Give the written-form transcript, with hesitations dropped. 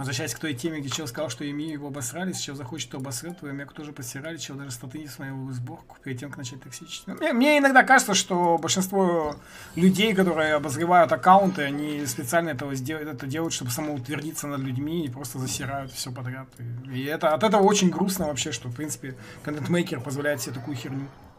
Возвращаясь к той теме, где чел сказал, что ими его обосрали, чел захочет, то обосрет, твою мягку тоже посирали, чел даже статы не смотрел в сборку перед тем, как начать токсичить. Мне иногда кажется, что большинство людей, которые обозревают аккаунты, они специально это делают, чтобы самоутвердиться над людьми и просто засирают все подряд. И это, от этого очень грустно вообще, что, в принципе, контент-мейкер позволяет себе такую херню.